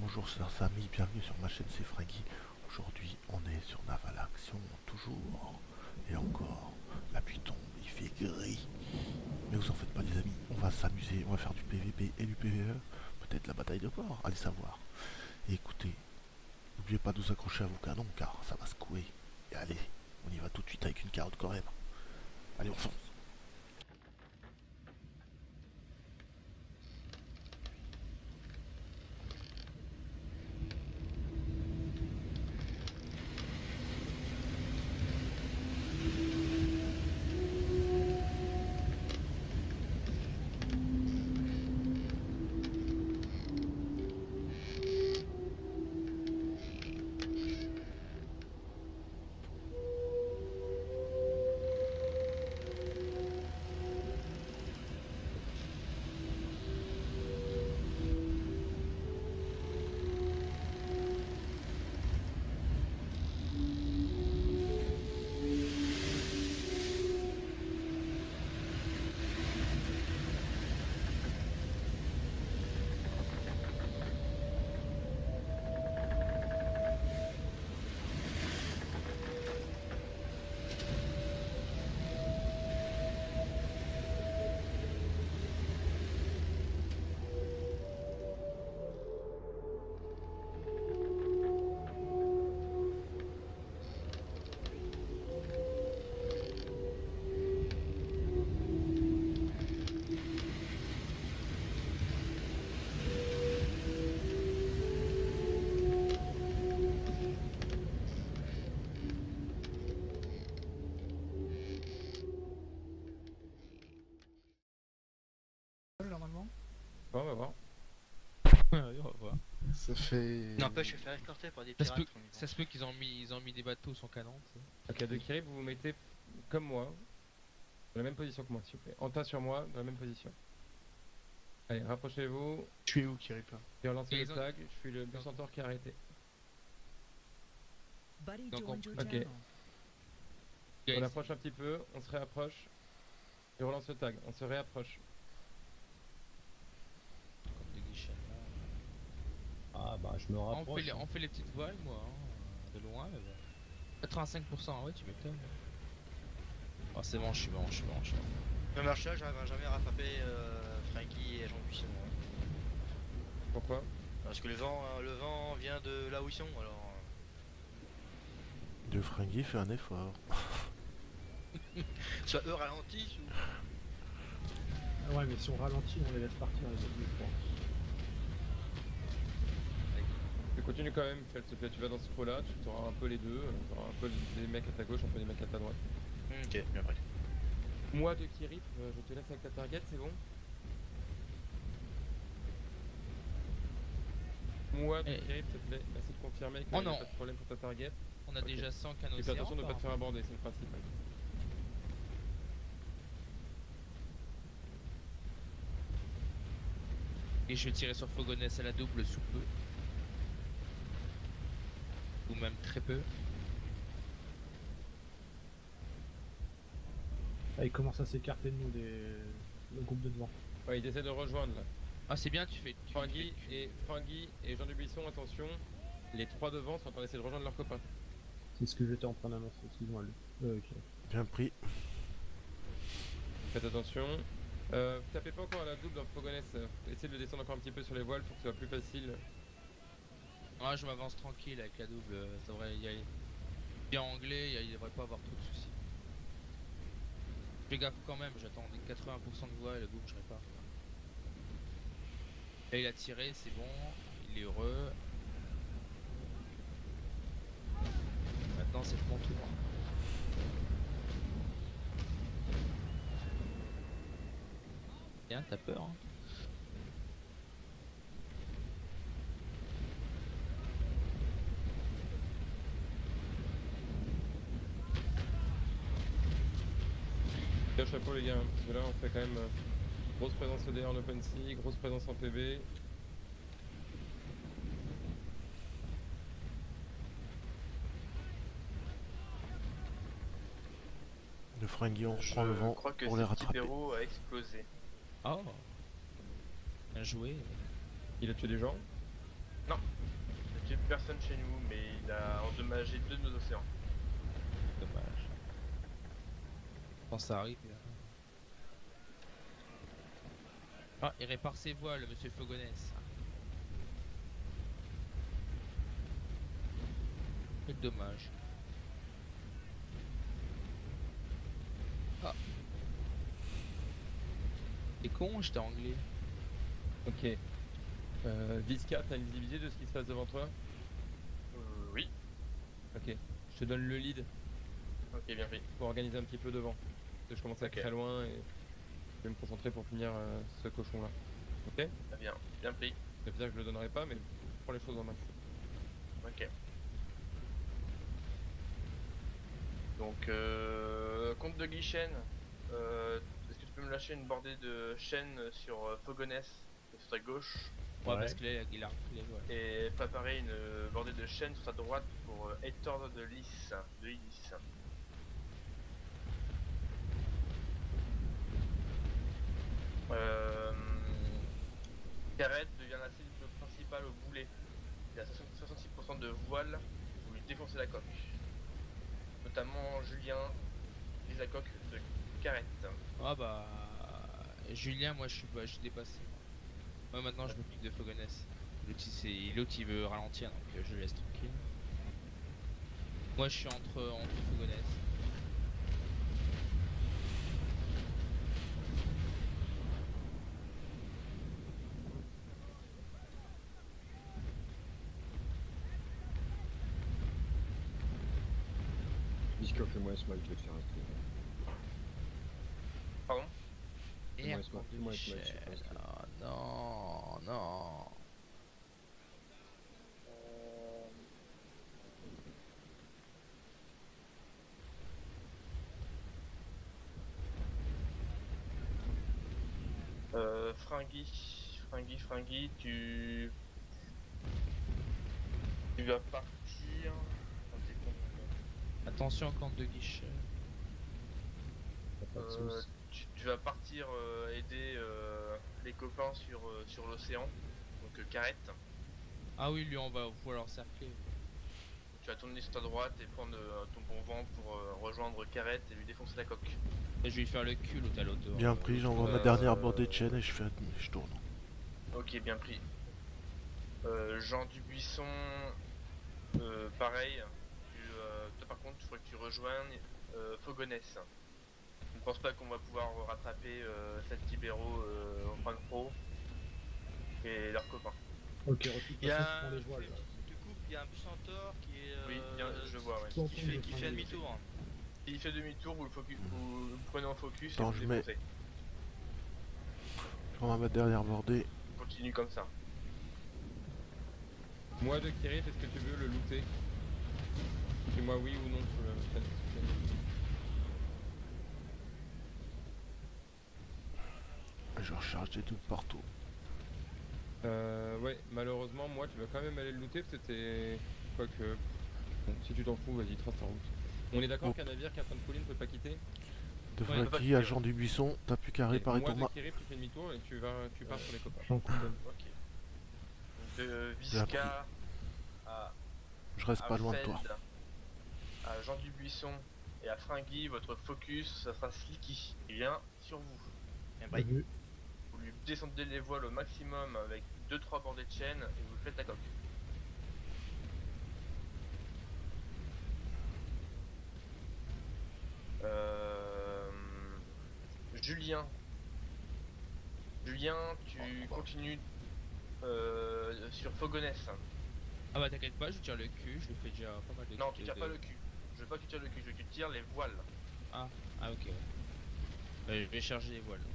bonjour chers amis, bienvenue sur ma chaîne c'est Franky. Aujourd'hui on est sur Naval Action, toujours et encore. La pluie tombe, il fait gris. Mais vous en faites pas les amis, on va s'amuser, on va faire du PVP et du PVE. Peut-être la bataille de port, allez savoir. Et écoutez, n'oubliez pas de vous accrocher à vos canons car ça va secouer. Et allez, on y va tout de suite avec une carotte quand même. Allez on fonce. Normalement. Bon, on va voir. Oui, on va voir. Ça fait... N'empêche, je vais faire escorter par des Ça se pirates. peut, ça se peut qu'ils ont mis des bateaux sans canon. Tu sais. Ok, de Kiri, vous vous mettez comme moi, dans la même position que moi, s'il vous plaît. En tas sur moi, dans la même position. Allez, rapprochez-vous. Je suis où qui pas? Et relancez Et le ils ont- tag. Je suis le bus centaure qui a arrêté. Donc on- Ok. On approche un petit peu, on se réapproche. Et on relance le tag, on se réapproche. Comme des guichets, Ah bah je me là. rapproche. On fait les petites voiles, moi, hein, de loin, mais bon. 85%, ouais, tu m'étonnes. Oh, c'est bon, je suis bon. Le marchage, j'arrive jamais à rattraper Franky et Jean Buisson. Pourquoi? Parce que le vent vient de là où ils sont, alors. De Fringuy fait un effort. Soit eux ralentissent ou. Ah ouais, mais si on ralentit, on les laisse partir les autres, je crois. Tu continues quand même, s'il te plaît, tu vas dans ce trou-là, tu auras un peu les deux. Tu auras un peu des mecs à ta gauche, un peu des mecs à ta droite. Ok, bien pris. Moi de Kirip, je te laisse avec ta target, c'est bon? Moi de Eh. Kirip, s'il te plaît, merci de confirmer qu'il Oh n'y a non. pas de problème pour ta target. On a Ok. déjà 100 canons Et fais attention de ne pas te faire aborder, c'est le principe. Et je vais tirer sur Fogoness à la double sous peu. Ou même très peu. Ah, ils commencent à s'écarter de nous, le groupe de devant. Ouais, il essaie de rejoindre là. Ah, c'est bien, tu fais. Frangui et Jean Dubuisson, attention, les trois devant sont en train d'essayer de rejoindre leurs copains. C'est ce que j'étais en train d'annoncer, excuse-moi. Ok. Bien pris. Faites attention. Tapez pas encore à la double dans Fogoness. Essayez de le descendre encore un petit peu sur les voiles pour que ce soit plus facile. Ah, je m'avance tranquille avec la double, ça devrait y aller. Bien anglais, il devrait pas avoir trop de soucis. Fais gaffe quand même, j'attends des 80% de voix et la double, je pas. Là, il a tiré, c'est bon, il est heureux. Maintenant, c'est mon tour. Bien, t'as peur, hein. Bien chapeau les gars, hein, parce que là on fait quand même grosse présence EDR en Open Sea, grosse présence en PV. De Fringuy on reprend le vent crois que pour les ce petit rattraper. héros a explosé. Oh, bien joué. Il a tué des gens. J'ai personne chez nous, mais il a endommagé 2 de nos océans. Dommage. Quand ça arrive, là. Ah, il répare ses voiles, monsieur Fogonès. Quel dommage. Ah. T'es con, j'étais anglais. Ok. Visca, t'as une visibilité de ce qui se passe devant toi? Oui. Ok. Je te donne le lead Ok, bien pris. pour organiser un petit peu devant. Parce que je commence à être Ok. très loin et je vais me concentrer pour finir ce cochon là. Ok? Très bien. Bien pris. Ça veut dire que je le donnerai pas, mais je prends les choses en main. Ok. Donc, compte de Guichen, est-ce que tu peux me lâcher une bordée de chaînes sur Fogonès, sur ta gauche, Ouais, Ouais. parce que là, il a reculé, ouais. et préparer une bordée de chaînes sur ta droite pour Hector de Lys, de Ilys. Carrette devient la cible principale au boulet. Il a 66% de voile, vous lui défoncez la coque. Notamment Julien, vise la coque de Carrette. Ah bah... Julien, moi je suis dépassé. Moi maintenant je m'occupe de Fogonès. L'autre il veut ralentir, donc je le laisse tranquille. Moi je suis entre Fogonès. Visca, fais-moi un smile, je vais te faire un screen. Pardon? Fais-moi un Merde, smile, fais-moi un smile, je te fais un screen. Ah non, non. Fringui, tu vas partir. Attends, t'es con. Attention camp de guichet. T'as pas de sauce. Tu vas partir aider les copains sur l'océan, donc Carrette. Ah oui, lui on va pouvoir l'encercler. Tu vas tourner sur ta droite et prendre ton bon vent pour rejoindre Carrette et lui défoncer la coque. Et je vais lui faire le cul l'autre à l'auto. Bien pris, j'envoie ma dernière bordée de chaîne et je tourne. Ok, bien pris. Jean Dubuisson, pareil. Toi par contre, il faudrait que tu rejoignes Fogonès. Je ne pense pas qu'on va pouvoir rattraper 7 libéraux en fin de pro et leurs copains. Ok, de toute Il y façon, a je prends les voiles là. Du coup, il y a un bus centaure qui est. Oui, bien, je vois, ouais. Sans Qui compte fait, de qui fait fringues. demi-tour. S'il fait demi-tour, vous le prenez en focus Attends, et vous je le mets- défoncez. J'envoie ma dernière bordée. Continue comme ça. Moi de Kiri, est-ce que tu veux le looter? Dis-moi oui ou non sur le chat. Je recharge des doubles partout. Ouais, malheureusement, moi tu vas quand même aller le looter parce que t'es. Quoique. Bon, si tu t'en fous, vas-y, trace ta route. On est d'accord Oh. qu'un navire qui est en train de couler ne peut pas quitter? De Ouais, Fraki pas à de- Jean du Buisson, t'as plus qu'à Ok, réparer moi ton de mât. Kiri, tu fais demi-tour et tu pars sur les copains. J'en condamne. Ok. De Bien pris. Visca à Je reste pas loin de toi. Feld, à Jean Dubuisson et à Fringui, votre focus, ça sera Slicky. Il vient sur vous. Bien T'as pris. vu? Vous lui descendez les voiles au maximum avec 2-3 bordées de chaîne et vous faites la coque. Julien. Julien, tu continues sur Fogonès. Ah bah t'inquiète pas, je tire le cul, je lui fais déjà pas mal de Non, tu tires pas le cul. Je veux pas que tu tires le cul, je veux que tu tires les voiles. Ah ok. Ouais. Bah, je vais charger les voiles.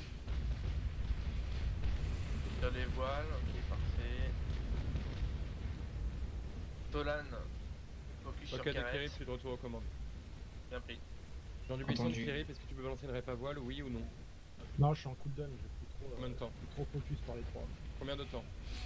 Tu tires les voiles, ok, parfait. Tolan, focus Ok, sur de Kiri, Carrette. je suis de retour aux commandes. Bien pris. Jean Dubuisson de Entendu. Kiri, est-ce que tu peux balancer une rep à voile, oui ou non? Non, je suis en coup de donne, j'ai plus trop. Combien de temps? Plus trop focus par les trois. Combien de temps?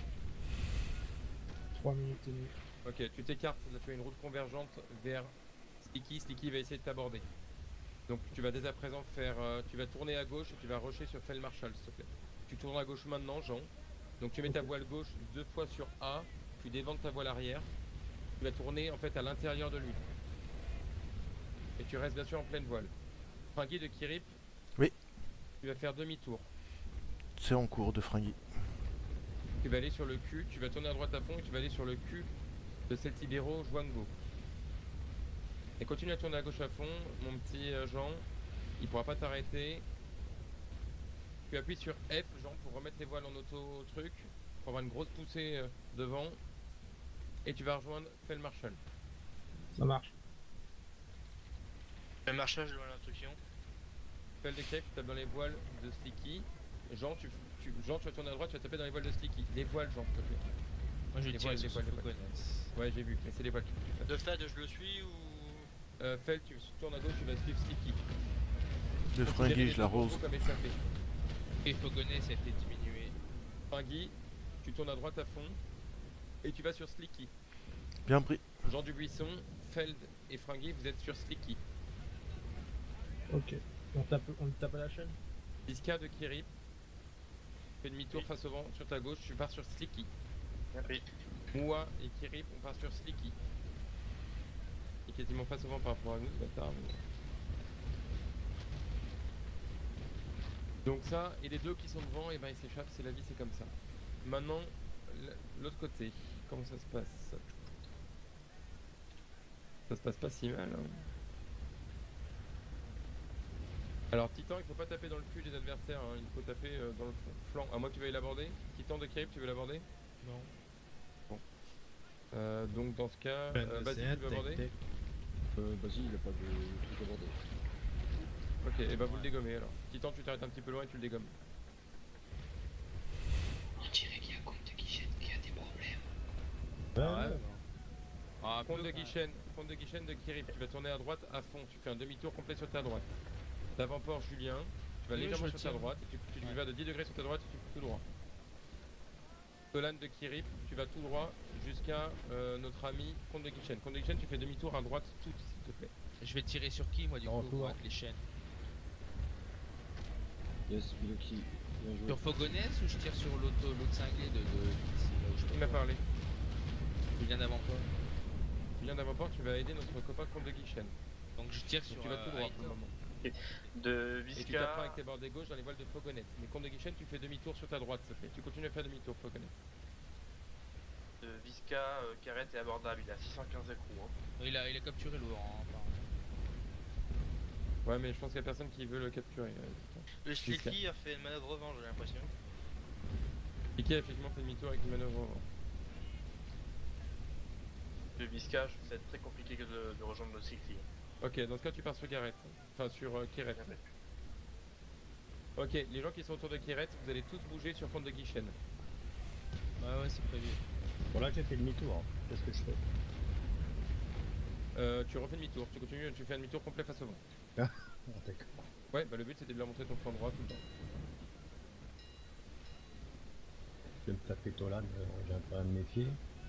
3 minutes et demie. Ok, tu t'écartes, là tu as une route convergente vers Sticky. Sticky va essayer de t'aborder. Donc tu vas dès à présent faire. Tu vas tourner à gauche et tu vas rusher sur Fell Marshall, s'il te plaît. Tu tournes à gauche maintenant, Jean. Donc tu mets ta Ok. voile gauche 2 fois sur A tu déventes ta voile arrière, tu vas tourner en fait à l'intérieur de lui. Et tu restes bien sûr en pleine voile. Fringui de Kirip, Oui. tu vas faire demi-tour. C'est en cours de Fringui. Tu vas aller sur le cul, tu vas tourner à droite à fond et tu vas aller sur le cul de Celtibero Juango. Et continue à tourner à gauche à fond, mon petit Jean, il pourra pas t'arrêter. Tu appuies sur F, Jean, pour remettre les voiles en auto truc, pour avoir une grosse poussée devant. Et tu vas rejoindre Fel Marshall. Ça marche. Le marchage de l'instruction. Fel de Cape, tu tapes dans les voiles de Slicky. Jean, Jean, tu vas tourner à droite, tu vas taper dans les voiles de Slicky. Les voiles, Jean, s'il te plaît. Moi je Les tire voiles, sur les voiles, les voiles. Fogoness. Ouais, j'ai vu, mais c'est les voiles qu'il faut que tu fasses. De fait, je le suis ou. Fel, tu tournes à gauche, tu vas suivre Slicky. Le Fringui, je l'arrose. Comme échappé. Et Fogoness a été diminué. Fringui, tu tournes à droite à fond. Et tu vas sur Slicky. Bien pris. Jean Dubuisson, Feld et Fringui, vous êtes sur Slicky. Ok. On tape à la chaîne. Iska de Kirip, fais demi-tour face au vent sur ta gauche, tu pars sur Slicky. Bien pris. Moua et Kirip, on part sur Slicky. Et quasiment face au vent par rapport à nous, ce bâtard. mais- Donc ça, et les deux qui sont devant, et ben ils s'échappent, c'est la vie, c'est comme ça. Maintenant, l'autre côté, comment ça se passe? Ça se passe pas si mal. Hein. Alors Titan, il faut pas taper dans le cul des adversaires, hein. Il faut taper dans le flanc. À moins que tu veuilles l'aborder. Titan de Kirip, tu veux l'aborder? Non. Donc dans ce cas, vas-y, tu veux aborder? Vas-y, il a pas de truc abordé. Ok, et bah vous le dégommez alors. Titan, tu t'arrêtes un petit peu loin et tu le dégommes. On dirait qu'il y a Comte de Guichette qui a des problèmes. Ouais, Ah, Comte de Guichen de Kirip, tu vas tourner à droite à fond. Tu fais un demi-tour complet sur ta droite. D'avant-port Julien, tu vas Oui, légèrement je le sur ta tiens. droite et tu Ouais. vas de 10 degrés sur ta droite et tu fais tout droit. Tolan de Kirip, tu vas tout droit jusqu'à notre ami Comte de Guichen. Comte de Guichen, tu fais demi-tour à droite toute, s'il te plaît. Je vais tirer sur qui moi du En coup tour. avec les chaînes? Yes, Biloki, bien joué. Sur Fogoness ou je tire sur l'autre cinglé de ici, là où je Il peux m'a voir. parlé. Julien d'avant-port. Julien d'avant-port, tu vas aider notre copain Comte de Guichen. Donc je tire Donc sur tu vas tout droit pour le Aitor. moment. De Et tu t'apprends Visca. avec tes bords des gauches dans les voiles de Fogonnet. Mais Comte de Guichen, tu fais demi-tour sur ta droite, s'il te plaît. Tu continues à faire demi-tour, Fogonnet. De Visca, Carrette est abordable, il a 615 écrous. Hein. Il a capturé Laurent. apparemment. Ouais, mais je pense qu'il y a personne qui veut le capturer. Le Slicky a fait une manœuvre revanche, j'ai l'impression. Piquet a effectivement fait demi-tour avec une manœuvre. De Visca, ça va être très compliqué de rejoindre le cycle. Ok, dans ce cas, tu pars sur Garrett. Enfin, sur Kiret. Ok, les gens qui sont autour de Kiret, vous allez tous bouger sur Comte de Guichen. Ouais, c'est prévu. Bon, là, j'ai fait demi-tour. Hein. Qu'est-ce que je fais? Tu refais demi-tour. Tu continues, tu fais un demi-tour complet face au vent. Ah, d'accord. Ouais, bah le but c'était de leur montrer ton flanc droit tout le temps. Je vais me taper Tolan, j'ai intérêt à me méfier.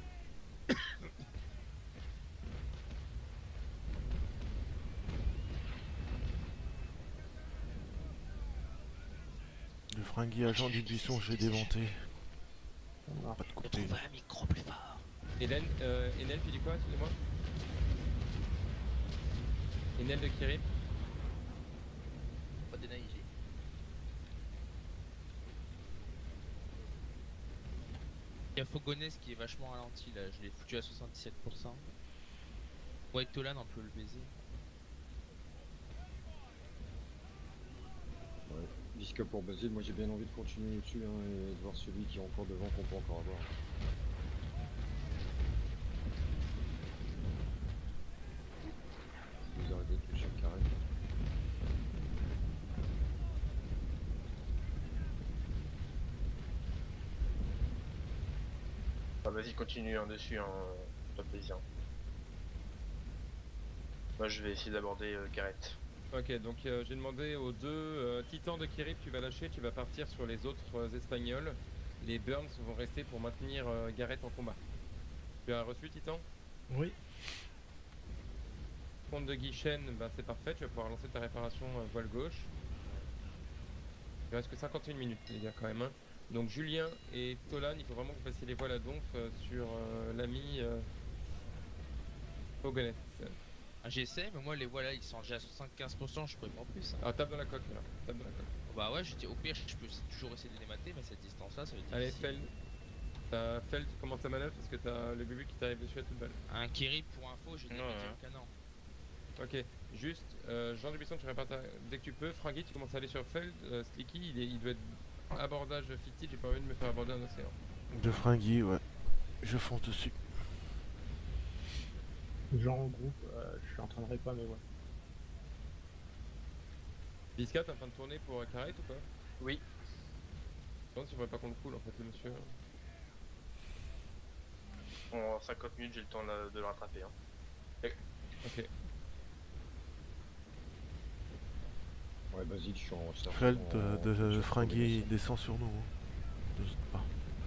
Le Fringui agent du buisson, je l'ai démonté. Ça marche. Pas de De côté. trouver un micro plus fort. Enel, tu dis quoi, excusez-moi? Enel de Kirip. Pas dénaillé. Il y a Fogoness qui est vachement ralenti là, je l'ai foutu à 77%. White Tolan on peut le baiser. Ouais. Visca pour Basile, moi j'ai bien envie de continuer au-dessus hein, et de voir celui qui est encore devant qu'on peut encore avoir. Vous arrêtez de toucher le carré. Ah, vas-y, continue en dessus, hein, pas plaisir. Moi je vais essayer d'aborder Carrette. Ok, donc j'ai demandé aux deux titans de Kirip, tu vas lâcher, tu vas partir sur les autres espagnols. Les Burns vont rester pour maintenir Garrett en combat. Tu as reçu Titan? Oui. Comte de Guichen, bah, c'est parfait, tu vas pouvoir lancer ta réparation voile gauche. Il reste que 51 minutes les gars quand même. Hein. Donc Julien et Tolan, il faut vraiment que vous fassiez les voiles à donf sur l'ami Fogonès. Ah, j'essaie, mais moi les voilà, ils sont déjà à 75%, je pourrais pas en plus. Hein. Alors tape dans la coque là, tape dans la coque. Bah ouais, je dis au pire, je peux toujours essayer de les mater, mais cette distance-là, ça va être Allez, difficile. Feld, tu commences ta manœuvre parce que t'as le bébé qui t'arrive dessus à toute balle. Un Kiri, pour info, j'ai des Ouais, métiers ouais. au canon. Ok, juste, Jean Dubuisson, tu répares dès que tu peux. Franky, tu commences à aller sur Feld. Slicky, il doit être abordage fictif, j'ai pas envie de me faire aborder un océan. De fringui, ouais. Je fonce dessus. Genre en groupe, je suis en train de répa, mais ouais. Biscat, t'es en train de tourner pour Carrette ou pas? Oui. Je pense qu'il faudrait pas qu'on le coule en fait, le monsieur. En 50 minutes, j'ai le temps de le rattraper. Hein. Ok. Ouais, Basile, je suis en recherche. Fred en- de sur fringui Fogonès. descend sur nous. Hein. N'hésite pas.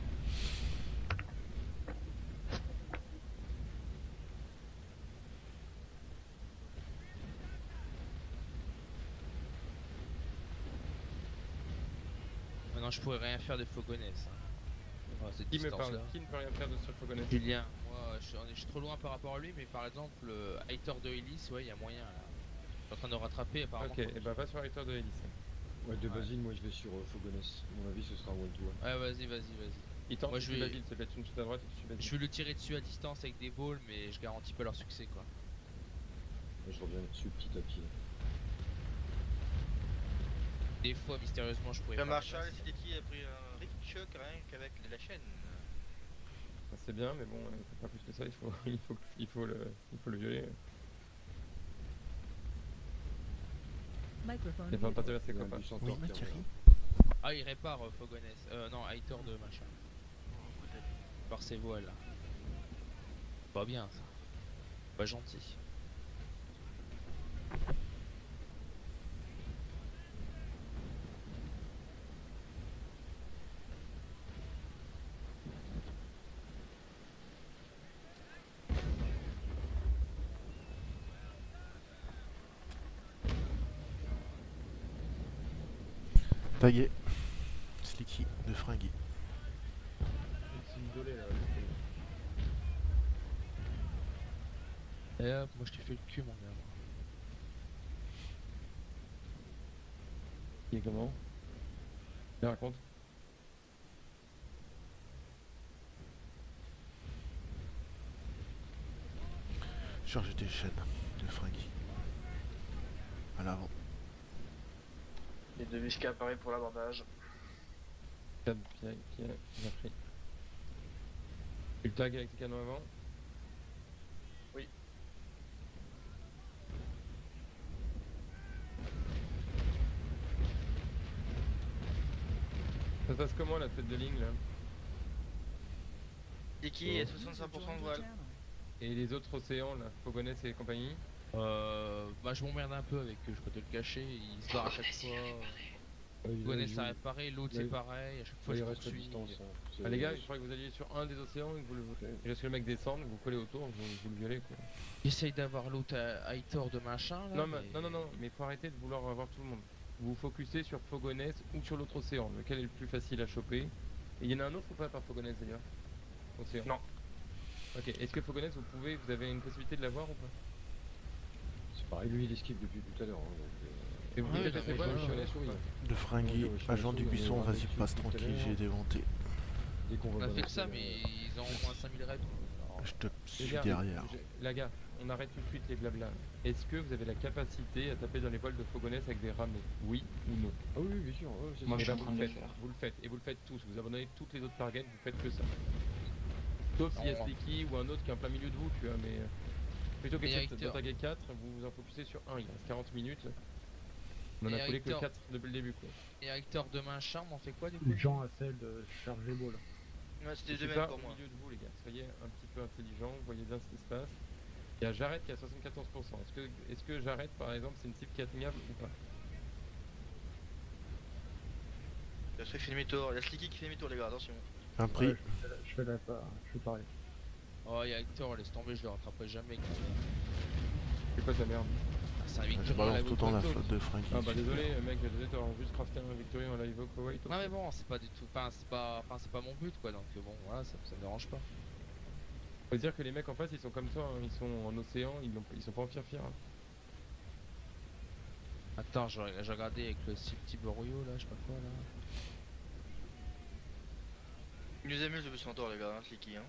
Maintenant, je pourrais rien faire de Fogonès. Hein. Oh, cette Qui me parle? distance-là. Qui ne peut rien faire de sur Fogonès? Julien, moi je suis trop loin par rapport à lui, mais par exemple, le Hater de Ellis, ouais, il y a moyen là. Je suis en train de rattraper apparemment. Ok, et bah va sur la victoire de Hélice. Ouais, de Ouais. Basile, moi je vais sur Fogonès. À mon avis, ce sera one to one. Ouais, vas-y. Il tente, Moi, tu je suis vais- Basile, c'est peut-être une chute à droite et tu suis Je Basile. vais le tirer dessus à distance avec des balls, mais je garantis pas leur succès quoi. Moi, je reviens dessus petit à petit. Des fois, mystérieusement, je pourrais Le pas. Marshall, c'est qui a pris un rich choc rien qu'avec la chaîne. C'est bien, mais bon, pas plus que ça, il faut le violer. Microphone Il faut pas muted. traverser Il y a un copain. bus en Oui, tort qui Thierry. revient. Ah, il répare Fogonès. Non, Hater de machin. Par ses voiles. Pas bien ça. Pas gentil. Tagué. Slicky de fringui. C'est une dolée là. Et hop, moi je t'ai fait le cul mon gars. Il est comment? Il raconte. Charge tes chaînes de fringui. À l'avant. Les deux vis qui apparaissent pour l'abordage. Bien pris. Tu le tag avec les canons avant? Oui. Ça se passe comment la tête de ligne là? Et qui est 65% de voile. Et les autres océans là, Fogonès et compagnie? Bah je m'emmerde un peu avec eux, je peux te le cacher, ils se barrent à chaque fois. Fogonès a réparé, l'autre c'est Ouais. pareil, à chaque fois Il je reste à poursuis. distance. hein. C'est- Ah les gars, il faudrait que vous alliez sur un des océans et que vous le... Et lorsque le mec descend, vous collez autour, vous le violez quoi. J'essaye d'avoir l'autre Hater de machin là. Non, mais... non, mais faut arrêter de vouloir avoir tout le monde. Vous vous focussez sur Fogonès ou sur l'autre océan, lequel est le plus facile à choper. Et il y en a un autre ou pas par Fogonès d'ailleurs? Océan. Non. Ok, est-ce que Fogonès vous avez une possibilité de l'avoir ou pas? C'est pareil, lui il esquive depuis tout à l'heure. Hein, donc, Et vous Ouais, voulez non, tester mais quoi je- le chien la souris. De fringui, Ouais, je suis agent en du dessous, buisson, on est vas-y, dessus passe tout à tranquille, l'heure. j'ai démonté. Dès qu'on On va a fait que balancer, ça, mais ils ont au moins 5000 reps. Alors, Je te Les suis gars, derrière. La gars, on arrête tout de suite les blabla. Est-ce que vous avez la capacité à taper dans les voiles de Fogonès avec des ramés? Oui ou non? Ah oui, bien sûr. ouais, c'est Moi, ça. je suis en Eh ben, train vous de le le faites, faire. vous le faites, et vous le faites tous. Vous abandonnez toutes les autres targets, vous faites que ça. Sauf s'il y a Non. Sticky ou un autre qui est en plein milieu de vous, tu vois, mais plutôt que Et de Hector. taguer 4, vous vous en focussez sur un. Il reste 40 minutes. On en Et a collé que Hector. 4 depuis le début, quoi. Et Hater de machin, on fait quoi du coup? Jean a fait de charger ball. Ouais, c'était Je suis deux pas mêmes pour au moi. milieu de vous, les gars. Soyez un petit peu intelligents, voyez bien ce qui se passe. Il y a Jared qui a 74%. Est-ce que Jared, par exemple, c'est une cible qui est atteignable ou pas? Le truc fait demi-tour, il y a Slicky qui fait demi-tour les gars, attention. Un prix. Ouais, je fais pareil. Oh, y'a Hector, laisse tomber, je le rattraperai jamais. C'est quoi ta merde? Ah, c'est un Je Victory en balance live tout dans la auto. flotte de Frankie. Ah bah désolé mec, désolé t'auras juste crafté un Victory en live au Kuwait. Ouais mais bon, c'est pas du tout, c'est pas mon but quoi, donc bon voilà, ça me dérange pas. Faut dire que les mecs en face ils sont comme toi, hein. Ils sont en océan, ils sont pas en fier. Hein. Attends, j'ai regardé avec le petit Borio là, je sais pas quoi là. Il nous amuse le Centaure les gars, hein, c'est qui hein.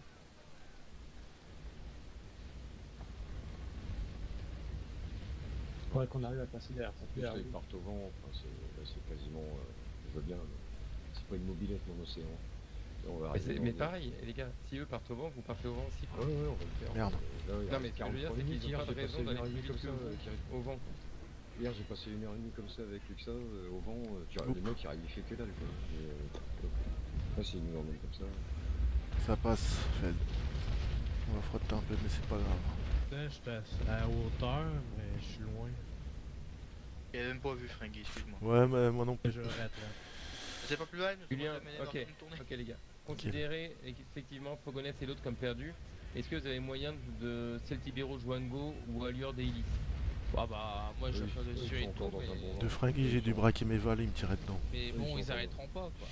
Faudrait qu'on arrive à passer derrière. Ça Plus peut là, ils arriver. partent au vent, enfin, c'est quasiment. Je veux bien, mais c'est pas une mobilette mon océan. Et on va arriver Mais dans pareil, les gars, si eux partent au vent, vous partez au vent aussi. Ouais, ouais, on va le faire. Merde. Là, il Non reste mais ce que je veux dire 43 c'est minutes. qu'ils ont Hier, pas de j'ai passé raison une d'aller heure et plus demie vite comme que ça. vous au vent. Hier, j'ai passé une heure et demie comme ça avec Luxa au vent. Les mecs, ils arrivent, il fait que dalle quoi. Là, c'est une heure même comme ça. Ça passe, Fed. On va frotter un peu, mais c'est pas grave. Là, j'étais à hauteur, mais je suis loin. Il avait même pas vu Fringy, excuse-moi. Ouais, mais moi non plus. Je rattrape. C'est pas plus loin, nous Julien, sommes jamais ok. dans une tournée. Ok les gars, considérez effectivement Fogonès et l'autre comme perdus. Est-ce que vous avez moyen de Celtibero Juango ou Allure d'Hélice? Ah bah moi je Oui, suis ils dessus sont et encore tout, dans un bon De Frankie, j'ai dû braquer mes vals, ils me tiraient dedans. mais ils bon sont ils encore- arrêteront pas quoi.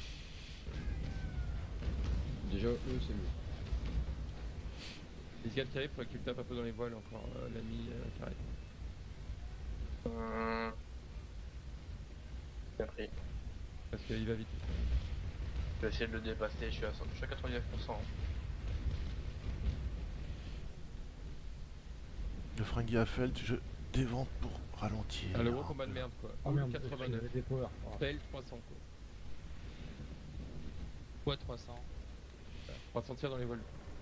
Déjà, eux, c'est mieux. Les gars qui arrivent, faudrait que tu le tapes un peu dans les voiles encore, l'ami Carré. Bien pris. Parce qu'il va vite. Je vais essayer de le dépasser, je suis à 99%. De Frankie à Feld, je dévente pour ralentir. Ah, le gros combat de merde quoi. Oh Ou merde, il y 89. avait des power. Oh. Pelle 300 quoi. Quoi 300? 300 tirs dans les voiles.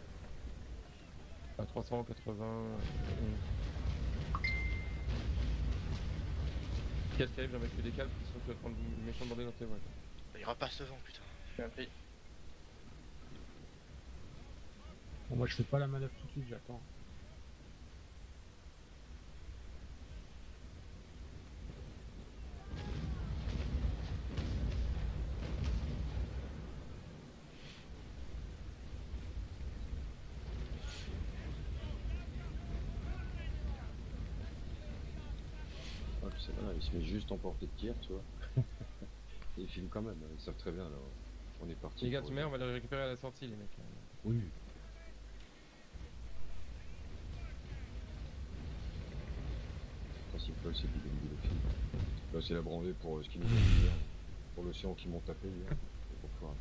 Ah, 300, 80. Qu'est-ce qui arrive, j'aimerais que tu décales, parce que tu vas te prendre une méchante bordée dans tes voiles. Il repasse devant, putain. Bien pris. Bon, moi je fais pas la manœuvre tout de suite, j'attends. Ouais, puis c'est malin, il se met juste en portée de tir, tu vois. Et ils filment quand même, hein, ils savent très bien là. On est parti. Les gars, pour- tu mets, on va les récupérer à la sortie, les mecs. Oui. Le principal, c'est qu'il gagne le film. Là, c'est la branlée pour ce qui nous a dit hier. Pour l'océan qui m'ont tapé hier. Et pour pouvoir-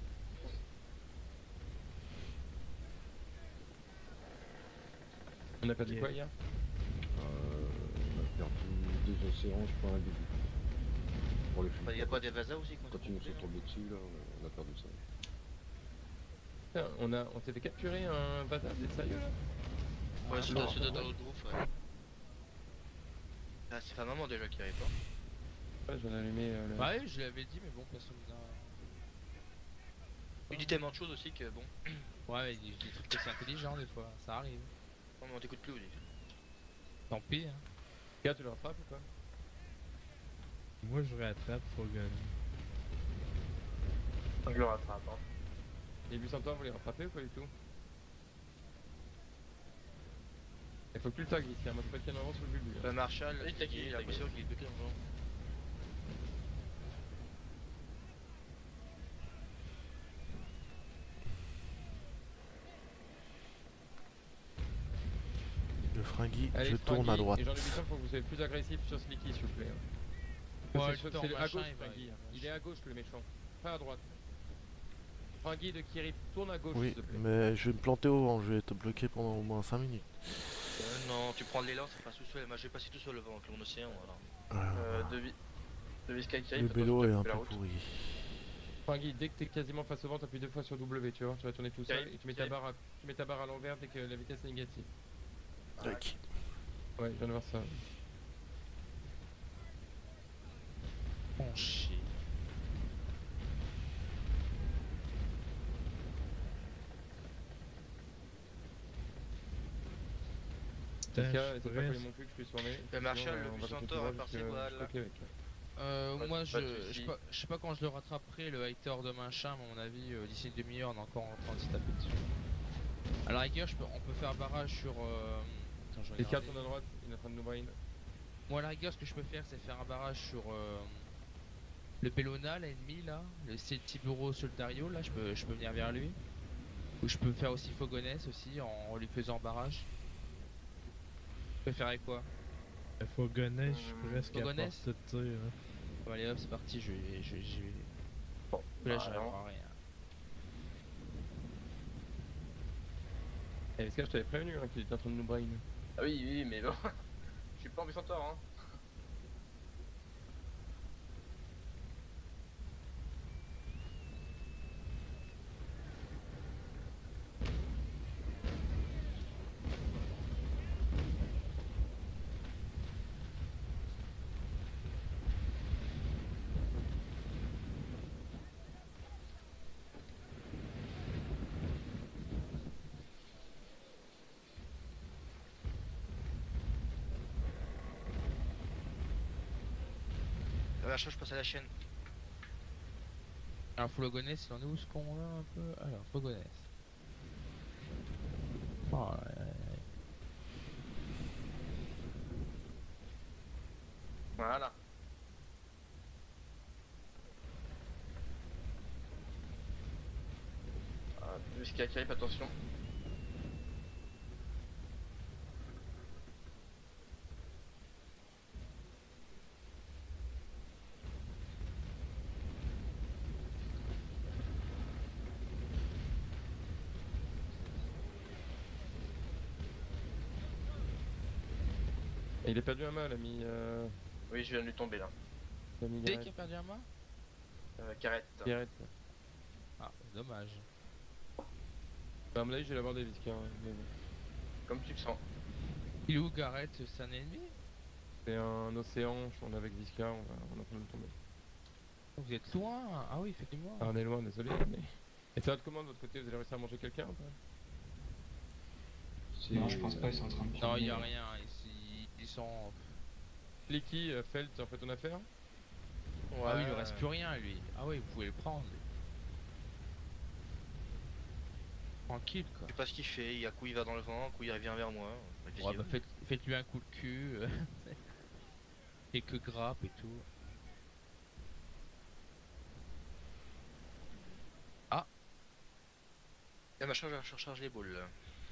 On a perdu Ok. quoi hier? On a perdu 2 océans, je crois, un début. Pour les films. Il y a pas des vasas aussi qu'on Quand ils nous sont tombés dessus, là, on a perdu ça. Putain, on s'est fait capturer un bâtard, c'est sérieux là? Ouais, c'est non, dans ouais. l'autre groupe, ouais. Ah, c'est pas maman déjà qui arrive pas. Ouais, j'en ai allumé le... Bah oui, je l'avais dit mais bon personne n'a... Il dit tellement de choses aussi que bon. Ouais mais il dit des trucs aussi intelligents des fois, ça arrive. Non, mais on t'écoute plus, Oli. Tant pis hein. Gars, tu le rattrapes ou quoi? Moi, je rattrape, faut gagner. Je le rattrape. Hein. Les 800 vous les rattrapez ou pas du tout? Il faut que tu le tagues ici, hein. Moi je peux pas qu'il y en avance sur le bulbe. Le Marshall, Oui, t'as qui, il a t'as l'impression qu'il est bloqué dans le vent. De Frankie, Allez, je tourne Franky, à droite. Et j'en ai 800, faut que vous soyez plus agressif sur Slicky s'il vous plaît. Ouais, C'est- le c'est temps, à machin, gauche, il va- Franky. Il est à gauche le méchant, pas à droite. Franky de Kiri, tourne à gauche Oui, s'il te plaît. mais je vais me planter au vent, je vais te bloquer pendant au moins 5 minutes. Non, tu prends de l'élan, ça passe tout seul. Moi, je vais passer tout seul devant avec mon océan. Alors. De Skycave. Le vélo est un peu pourri. Franky, dès que t'es quasiment face au vent, t'appuies 2 fois sur W, tu vois, tu vas tourner tout seul Ok, et tu mets ok. tu mets ta barre à l'envers dès que la vitesse est négative. Tac. Ouais, je viens de voir ça. Bon chier. Dans ce Putain, cas, je c'est pas pourrais- que les mon cul que je suis tourné. Le Marshall, Sinon, le on va Centaure continuer est parti, parce que voilà. je suis bloqué avec. Moi pas de je soucis. sais pas quand je le rattraperai le hater de machin, mais à mon avis d'ici une demi-heure on est encore en train de se taper dessus. À la rigueur on peut faire barrage sur... Attends, je Les regarde. cartes tournent à droite, il est en train de nous brain. Moi, à la rigueur, ce que je peux faire, c'est faire un barrage sur le Bellona, l'ennemi là, le Celtiburo Soldario, là, je peux venir vers lui. Ou je peux faire aussi Fogonès aussi en lui faisant un barrage. Je peux faire avec quoi? Il faut gonner, je suis presque à Fogonès porte de tir. Hein. Bon, allez hop, c'est parti, je vais. Bon, Là, bah, j'arriverai non. à rien. Eh, est-ce que je t'avais prévenu hein, qu'il était en train de nous brain? Ah oui, oui, mais bon. Je suis pas en tort, hein. L'achat, je passe à la chaîne. Alors, Fogonès, il en est où ce con là un peu? Alors, Fogonès. Oh, Voilà. Ah, plus qu'il y a attention. Et il a perdu un mât, l'ami. Oui, je viens de lui tomber là. L'ami Dès Gareth. qu'il a perdu un main? Carrette. Gareth. Ah, dommage. Bah, à mon avis, je vais l'avoir des Visca. Hein, mais bon. Comme tu le sens. Il est où Gareth? C'est un ennemi? C'est un océan, on est avec Visca, on est en train de tomber. Vous êtes loin? Ah oui, effectivement. Ah, on est loin, désolé. Mais... Et ça va de comment de votre côté? Vous allez réussir à manger quelqu'un ou pas? Non, je pense pas, ils sont en train de Non, tourner, il y a là. rien ici. Ils sont. Licky, Felt, en fait ton affaire? Ah oui, il lui reste plus rien lui. Ah oui, vous pouvez le prendre. Lui. Tranquille quoi. Je sais pas ce qu'il fait, il y a coup il va dans le vent, coup il revient vers moi. Qu'est-ce Ouais, qu'il bah veut faites-lui un coup de cul. Quelques grappes et tout. Eh, machin, je recharge les boules là.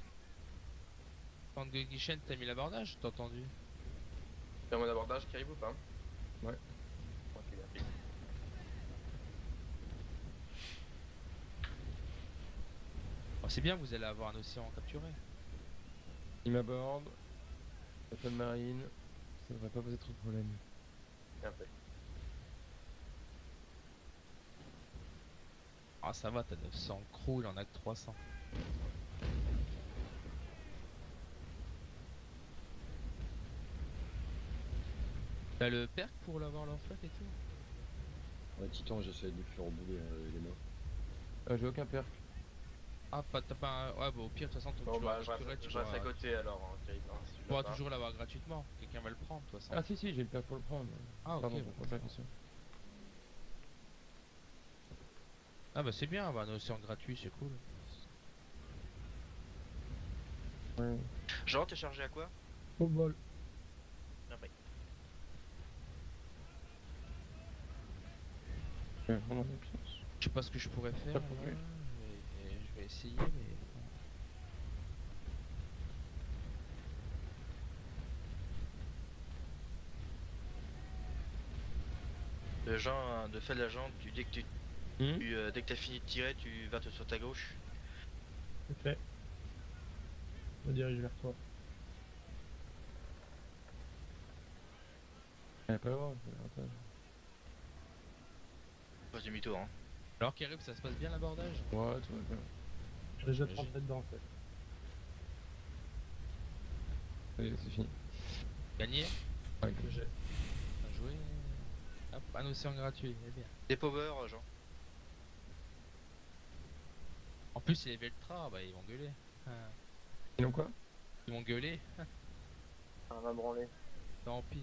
Quand Guichen t'as mis l'abordage, t'as entendu? Faire mon abordage qui arrive ou pas? Ouais. Tranquille, rapide. Oh, c'est bien, vous allez avoir un océan capturé. Il m'aborde. Open Marine. Ça devrait pas poser trop de problème. Bien fait. Ah ça va, t'as 900 crew, il en a que 300. T'as le perk pour l'avoir leur flotte et tout? Ouais, Titan, j'essaie de lui faire rebouler les morts. J'ai aucun perk. Ah t'as pas un... Ouais bah au pire de toute façon Bon, tu bah, le je reste, capturerais, tu je reste à pourras, côté alors, hein, Kate, hein, si tu tu l'as pourras pas. toujours l'avoir gratuitement. Quelqu'un va le prendre de toute façon. Ah si si, j'ai le perk pour le prendre. Ah ok. Pardon, Bon, je pas question. Ah bah c'est bien, bah, un océan gratuit c'est cool. Ouais. Jean, t'es chargé à quoi? Au bol. Bien pris. Ouais, vraiment bien puissance. Je sais pas ce que je pourrais faire. Pas Là, de problème. je vais essayer mais... Jean, de fait l'agent, dès que dès que t'as fini de tirer, tu vas sur ta gauche. C'est fait. Je me dirige vers toi. Elle pas loin, c'est l'avantage. Passe demi-tour, hein. Alors Kerib, ça se passe bien l'abordage? Ouais, tout va bien. Je déjà J'imagine. trempé dedans en fait. Allez, c'est fini. Gagné? Ouais, Que j'ai. Bien joué. Hop, un océan gratuit, c'est bien. Des power, Jean. En plus c'est les Veltra, bah ils vont gueuler. Ah, Sinon quoi? ils vont gueuler, On va branler. tant pis.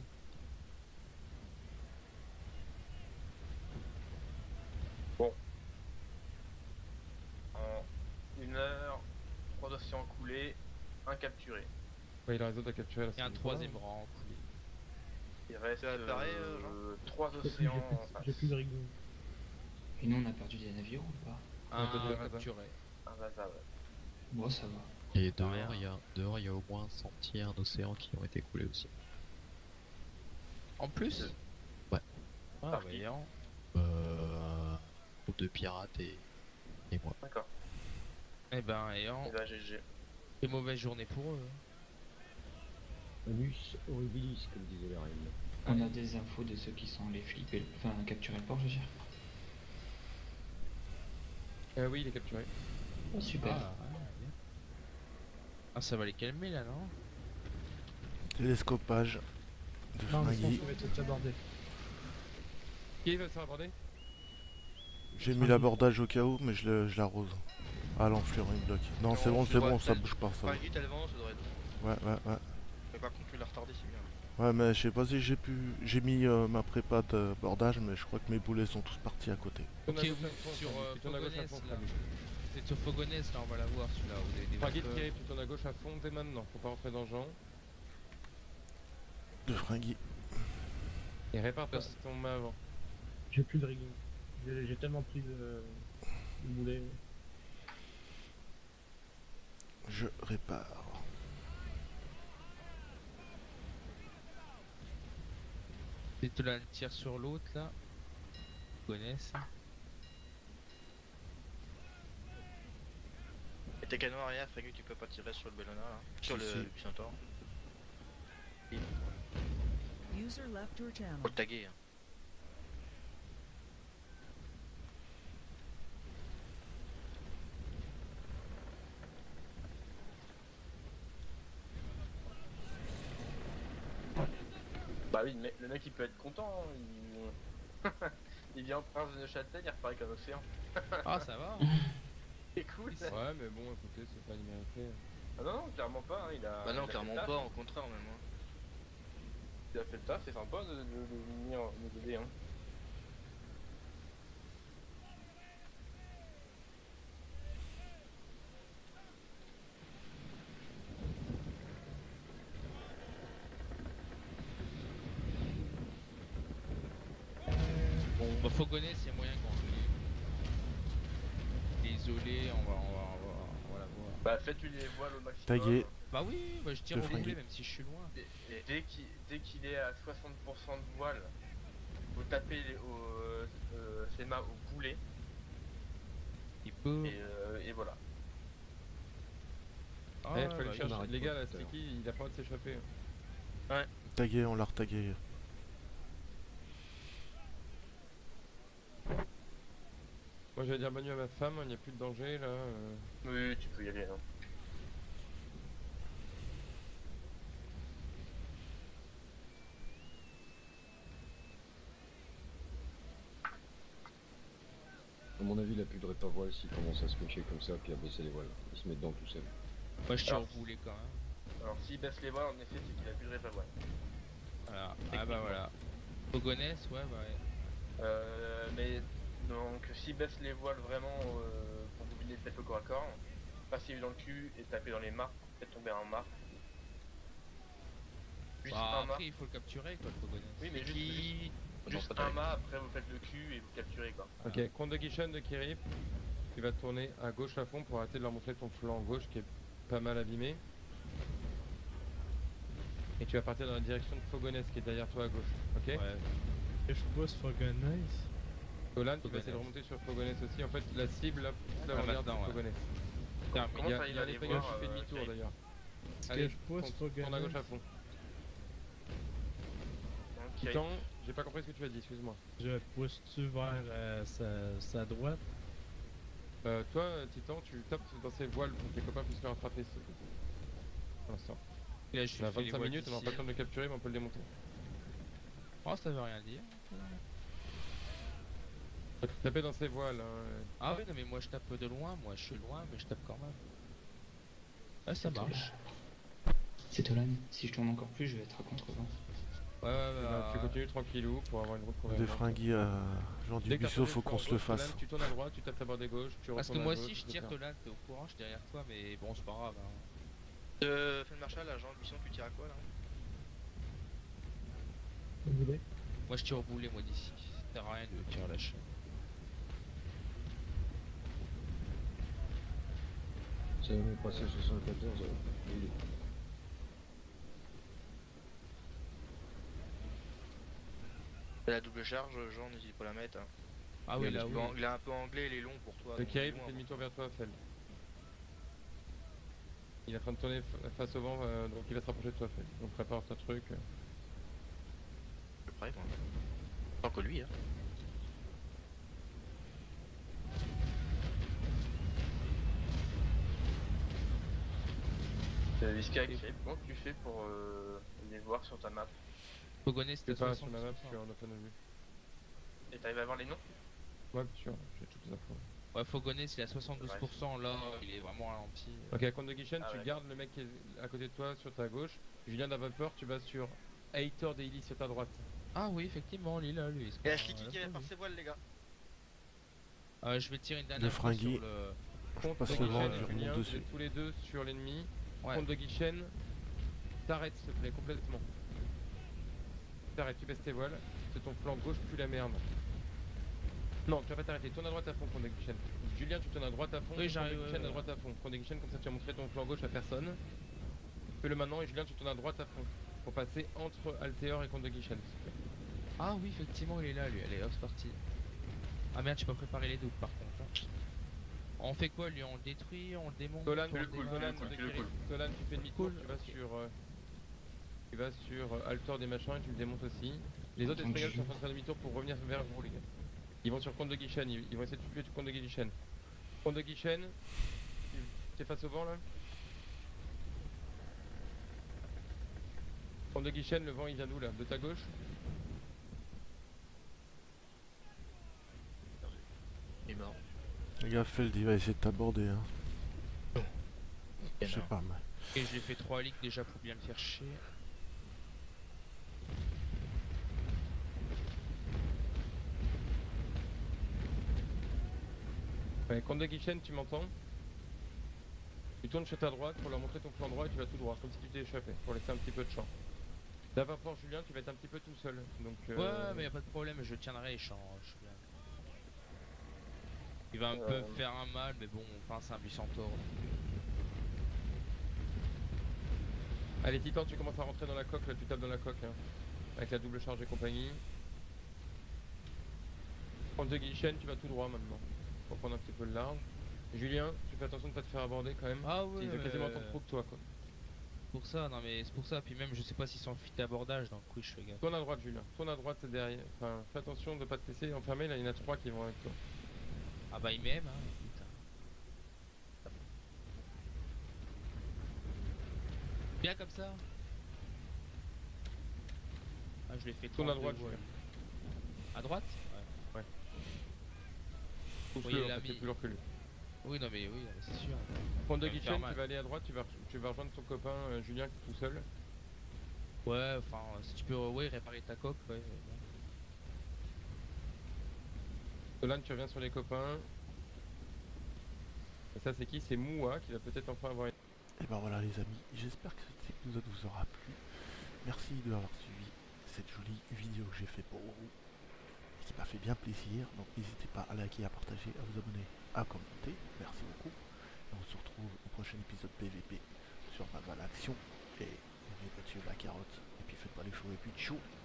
En 1 heure, 3 océans coulés, 1 capturé. Ouais, il a raison de capturer la Et un seconde troisième fois. rang coulé. Il reste Ça apparaît, Jean 3 J'ai plus- océans j'ai plus- en face. J'ai plus de rigging. Et nous, on a perdu des navires ou pas? Un peu de Un radar. capturé. Un Vaza, ouais. Bon, ça va. Et rien. dehors, il y a au moins 100 tiers d'océans qui ont été coulés aussi. En plus. Ouais. Ah, Par qui voyons. Groupe de pirates et moi. D'accord. Eh ben, et Et bah GG. quelle mauvaise journée pour eux. Anus horribilis, comme disait la reine. On a des infos de ceux qui sont allés flipper, enfin capturer le port, je veux dire. Oui, il est capturé. Oh, super. Ah, ça va les calmer là, non? Télescopage de Non, mais je pense fringues. qu'il va être abordé. Qui va se faire aborder? J'ai mis l'abordage au cas où, mais je l'arrose. Ah, l'enflure, il me bloque. Non, c'est bon, ça bouge pas, ça va. Fraggy, t'as le vent, ça devrait être. Ouais. Mais par contre, tu l'as retardé, c'est bien. Ouais, mais je sais pas si j'ai mis ma prépa de bordage, mais je crois que mes boulets sont tous partis à côté. Ok, Tourne à vous gauche à êtes fond, sur Fraggy. Tu tournes à gauche à fond, Fogonès là. Fraggy. C'est sur Fogonès là, on va la voir celui-là. Vous avez des Fraggy de vapeurs. Kiripp, tu tournes à gauche à fond dès maintenant. Faut pas rentrer dans le Jean. De fringues. Et répare pas si ton main avant. J'ai plus de rigging. J'ai tellement pris de boulet. Je répare. Et tu la tire sur l'autre là. Fogonès. Et tes canons arrière, Fraggy, tu peux pas tirer sur le Bellona là. Sur Si, le Centaure. User left your channel. Faut le taguer. Hein. Bah oui, le mec il peut être content. Hein, il vient en prince de Neuchâtel, il repart avec un océan. Ah, ça va. C'est cool ça. Ouais, mais bon, écoutez, c'est pas immérité. Ah non, clairement pas. Hein, il a. Bah non, il a clairement fait le pas, taf. au contraire même. Hein. Il a fait le taf, c'est sympa de venir nous aider. Hein. Bon, bah Fogonès, il y a moyen qu'on il est isolé, on va la voir. Bah faites-lui les voiles au maximum. Tagué. Bah oui, bah je tire De au boulet fringuer. même si je suis loin. Et dès qu'il est à 60% de voile, vous tapez ses mains au boulet Il peut. et voilà. Ah, Eh, ouais, faut aller bah, chercher. arrête Les pas gars, là, tout à l'heure. Sticky, il a pas le droit de s'échapper. Tagué, on l'a retagué. Moi, j'allais dire bonne nuit à ma femme, il n'y a plus de danger là. Oui, tu peux y aller. Hein. À mon avis, il a plus de répa voile s'il commence à se coucher comme ça, puis à baisser les voiles. Il se met dedans tout seul. Moi je tire au Alors, boulet quand même. Alors s'il baisse les voiles, en effet, c'est qu'il a plus de répa voile. Voilà. Ah bah voilà. Fogonès, ouais, bah ouais. Mais donc s'il baisse les voiles vraiment pour vous vider peut-être le corps à corps, passez-lui dans le cul et tapez dans les mâts, faites tomber un mât. Juste Bah, un mât. après il faut le capturer quoi, le Fogonès. Oui, mais juste pas un taguer. mât, après vous faites le cul et vous capturez quoi. Ok, compte de Guichon de Kirip. Tu vas tourner à gauche à fond pour arrêter de leur montrer ton flanc gauche qui est pas mal abîmé. Et tu vas partir dans la direction de Fogonès qui est derrière toi à gauche. Ok. Ouais. Et je pousse Fogonès. Golan, tu vas Fogonès. essayer de remonter sur Fogonès aussi. En fait, la cible là, toute la Ah, regarde maintenant, c'est ouais. Fogonès. Terminé. Comment Il y a, ça, il y a un allait espagnol voir, qui fait demi-tour Kirill d'ailleurs. Est-ce Allez, que je pousse tourne à gauche à Fogonès? fond. Donc, Titan, j'ai pas compris ce que tu as dit, excuse-moi. Je pousse-tu vers sa droite? Toi, Titan, tu tapes dans ses voiles pour que tes copains puissent le rattraper. Pour l'instant. Là, je On a fais les 25 voiles minutes, on aura d'ici. pas le temps de le capturer, mais on peut le démonter. Oh, ça veut rien dire. Faut taper dans ses voiles. Hein. Ah oui, non mais moi je tape de loin, moi je suis loin, mais je tape quand même. Ah ça marche. C'est Tolan. Si je tourne encore plus, je vais être à contre-vent. Ouais, Eh ben, tu continues tranquillou pour avoir une route Des convergente. fringues à Jean Dès que t'as Dubuisseau, posé faut le qu'on flanc se le gauche, Tolan, fasse. tu tournes à droite, tu tapes ta barre des gauche, tu Parce que retournes moi à gauche, aussi je tire etc. Tolan, t'es au courant, je suis derrière toi, mais bon c'est pas grave. Hein. Fais le marshal, là, Jean Buisson, tu tires à quoi là? Vous voulez? Moi je tire au boulet moi d'ici. Ça sert à rien de tirer à la chaîne. J'avais même passé 74, oui. La double charge, Jean, n'hésite pas à la mettre. Hein. Ah oui, là oui. Il est un peu anglais, il est long pour toi. Le donc qui arrive, il est il fait loin. demi-tour vers toi, Fel. Il est en train de tourner face au vent, donc il va se rapprocher de toi, Fel. Donc prépare ton truc. Je suis prêt, moi. Tant que lui, hein. Visca, comment tu fais pour les voir sur ta map? Fogonais Je c'était suis pas 60%. sur ma map, je suis en open view. Et t'arrives à voir les noms? Ouais, bien sûr, j'ai toutes les infos. Ouais, Fogonais il est à 72%, là il est vraiment ralenti. Ok, à compte de Guichen, Ah tu ouais. gardes le mec qui est à côté de toi sur ta gauche. Julien d'Avapeur, tu vas sur Hater Daily sur ta droite. Ah oui, effectivement, il est là lui. Et la Slicky qui vient par ses voiles, les gars. Je vais tirer une dernière Le fois sur fringué. le... Compte passe de le vent, Guichen je et remonte Julien, vous dessus. êtes tous les deux sur l'ennemi. Ouais. Compte de Guichen, t'arrêtes s'il te plaît, complètement. T'arrêtes, tu baisses tes voiles, c'est ton flanc gauche, plus la merde. Non, tu vas pas t'arrêter, tourne à droite à fond, Compte de Guichen. Julien, tu tournes à droite à fond, Oui, j'arrive, Compte de Guichen à droite à fond. Compte de Guichen, comme ça tu vas montrer ton flanc gauche à personne. Fais-le maintenant et Julien, tu tournes à droite à fond. Pour passer entre Altéor et Compte de Guichen, s'il te plaît. Ah oui, effectivement, il est là lui. Allez, hop, c'est parti. Ah merde, j'ai pas préparé les doubles par contre. Hein. On fait quoi lui? On le détruit, on le démonte? Solan, on le démonte Solan, tu fais demi-tour, tu vas sur Altor des machins et tu le démontes aussi. Les autres Espagnols sont en train de faire demi-tour pour revenir vers vous, les gars. Ils vont sur Compte de Guichen, ils vont essayer de tuer Compte de Guichen. Compte de Guichen, t'es face au vent là. Compte de Guichen, le vent il vient d'où là? De ta gauche? Il est mort. Les gars, Feld il va essayer de t'aborder. Hein. Je sais Non. pas, mais. Et je lui ai fait 3 leaks déjà pour bien le faire chier. Ouais, Compte de Guichen, tu m'entends? Tu tournes sur ta droite pour leur montrer ton flanc droit et tu vas tout droit, comme si tu t'es échappé, pour laisser un petit peu de champ. D'abord Julien, tu vas être un petit peu tout seul, donc... Ouais, mais y a pas de problème, je tiendrai les champs. Il va un peu me faire un mal, mais bon, enfin c'est un Bucentaure. Allez Titan, tu commences à rentrer dans la coque, là tu tapes dans la coque, hein, avec la double charge et compagnie. Compte de Guichen, tu vas tout droit maintenant, pour prendre un petit peu le large. Julien, tu fais attention de pas te faire aborder quand même. Ah ouais, ils ont quasiment autant de trous que toi quoi. Pour ça, non mais c'est pour ça, puis même je sais pas s'ils sont en fuite d'abordage, donc oui je fais gaffe. Tourne à droite Julien, tourne à droite derrière, enfin fais attention de pas te laisser enfermer, là il y en a 3 qui vont avec toi. Ah bah il m'aime hein, putain. Bien comme ça. Ah je l'ai fait Tourne à 32 droite voiles. Julien. À droite? Ouais. Oui, Pousse-le, il a en fait, mis- c'est plus lourd que lui. Oui non mais oui, c'est sûr. Compte de Ça va me Guichen, faire tu mal. vas aller à droite, tu vas rejoindre ton copain Julien qui est tout seul. Ouais, enfin si tu peux ouais, réparer ta coque, ouais. Solan, tu reviens sur les copains. Et ça c'est qui? C'est Moua qui va peut-être enfin avoir une... Et ben voilà les amis, j'espère que cet épisode vous aura plu. Merci d'avoir suivi cette jolie vidéo que j'ai fait pour vous et qui m'a fait bien plaisir. Donc n'hésitez pas à liker, à partager, à vous abonner, à commenter. Merci beaucoup. Et on se retrouve au prochain épisode PVP sur Naval Action. Et n'oubliez pas de suivre la carotte. Et puis faites pas les fous et puis tchou.